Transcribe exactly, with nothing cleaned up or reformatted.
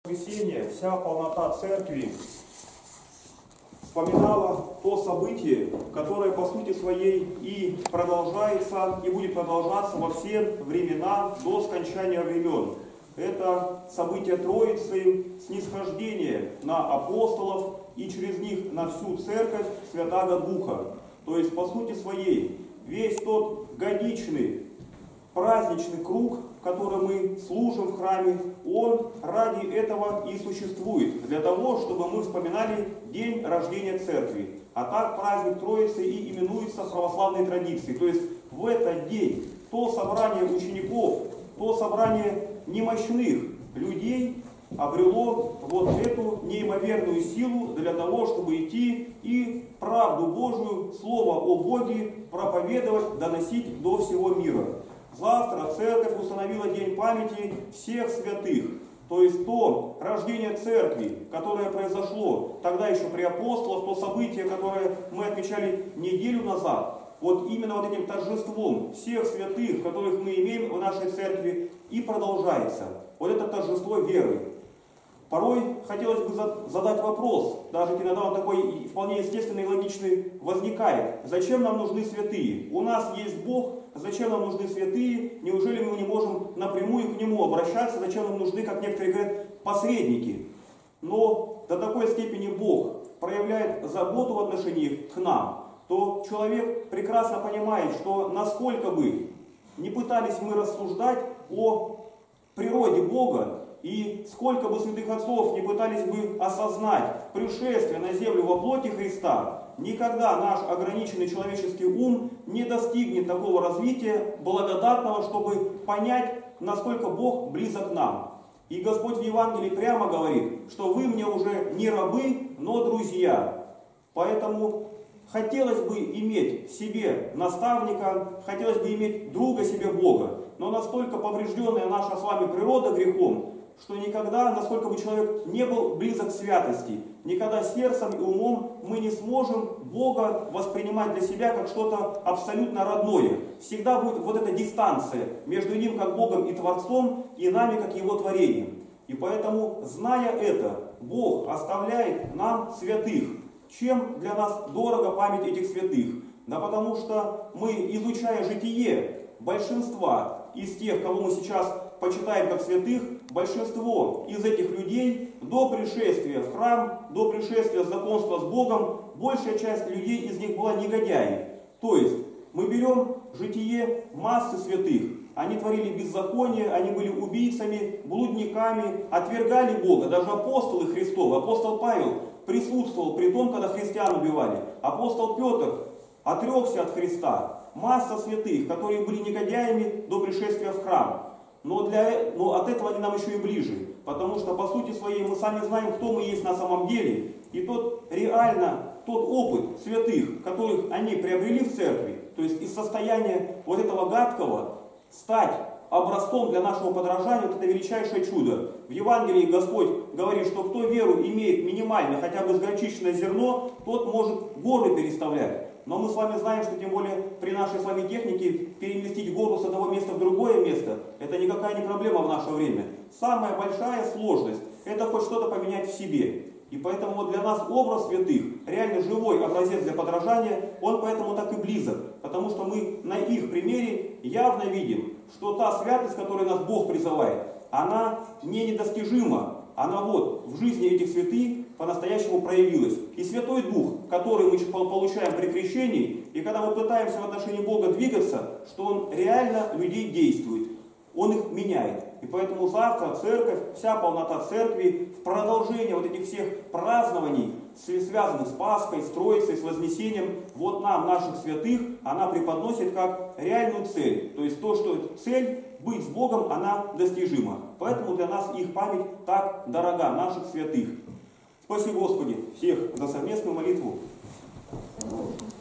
воскресенье вся полнота церкви вспоминала то событие, которое по сути своей и продолжается, и будет продолжаться во все времена до скончания времен. Это событие Троицы, снисхождение на апостолов и через них на всю церковь Святаго Духа. То есть по сути своей весь тот годичный праздничный круг, который мы служим в храме, он ради этого и существует, для того, чтобы мы вспоминали день рождения церкви. А так праздник Троицы и именуется в православной традиции. То есть в этот день то собрание учеников, то собрание немощных людей обрело вот эту неимоверную силу для того, чтобы идти и правду Божию, Слово о Боге проповедовать, доносить до всего мира. Завтра церковь установила день памяти всех святых. То есть то рождение церкви, которое произошло тогда еще при апостолах, то событие, которое мы отмечали неделю назад, вот именно вот этим торжеством всех святых, которых мы имеем в нашей церкви, и продолжается. Вот это торжество веры. Порой хотелось бы задать вопрос, даже иногда он такой вполне естественный и логичный возникает. Зачем нам нужны святые? У нас есть Бог, зачем нам нужны святые? Неужели мы не можем напрямую к Нему обращаться? Зачем нам нужны, как некоторые говорят, посредники? Но до такой степени Бог проявляет заботу в отношении к нам, то человек прекрасно понимает, что насколько бы не пытались мы рассуждать о природе Бога, и сколько бы святых отцов не пытались бы осознать пришествие на землю во плоти Христа, никогда наш ограниченный человеческий ум не достигнет такого развития благодатного, чтобы понять, насколько Бог близок к нам. И Господь в Евангелии прямо говорит, что вы мне уже не рабы, но друзья. Поэтому хотелось бы иметь себе наставника, хотелось бы иметь друга себе Бога, но настолько поврежденная наша с вами природа грехом, что никогда, насколько бы человек не был близок к святости, никогда сердцем и умом мы не сможем Бога воспринимать для себя как что-то абсолютно родное. Всегда будет вот эта дистанция между Ним как Богом и Творцом, и нами как Его творением. И поэтому, зная это, Бог оставляет нам святых. Чем для нас дорого память этих святых? Да потому что мы, изучая житие большинства из тех, кого мы сейчас почитаем как святых, большинство из этих людей до пришествия в храм, до пришествия знакомства с Богом, большая часть людей из них была негодяи. То есть мы берем житие массы святых. Они творили беззаконие, они были убийцами, блудниками, отвергали Бога. Даже апостолы Христовы, апостол Павел присутствовал при том, когда христиан убивали. Апостол Петр отрекся от Христа. Масса святых, которые были негодяями до пришествия в храм. Но, для, но от этого они нам еще и ближе. Потому что по сути своей мы сами знаем, кто мы есть на самом деле. И тот реально, тот опыт святых, которых они приобрели в церкви, то есть из состояния вот этого гадкого стать образцом для нашего подражания, вот это величайшее чудо. В Евангелии Господь говорит, что кто веру имеет минимально, хотя бы с горчичное зерно, тот может горы переставлять. Но мы с вами знаем, что тем более при нашей с вами технике переместить гору с одного места в другое место, это никакая не проблема в наше время. Самая большая сложность – это хоть что-то поменять в себе. И поэтому вот для нас образ святых, реально живой образец для подражания, он поэтому так и близок. Потому что мы на их примере явно видим, что та святость, которой нас Бог призывает, она не недостижима. Она вот в жизни этих святых по-настоящему проявилась. И Святой Дух, который мы получаем при крещении, и когда мы пытаемся в отношении Бога двигаться, что Он реально людей действует, Он их меняет. И поэтому завтра церковь, вся полнота церкви, в продолжение вот этих всех празднований, связанных с Пасхой, с Троицей, с Вознесением, вот нам, наших святых, она преподносит как реальную цель. То есть то, что цель быть с Богом, она достижима. Поэтому для нас их память так дорога, наших святых. Спаси Господи всех за совместную молитву.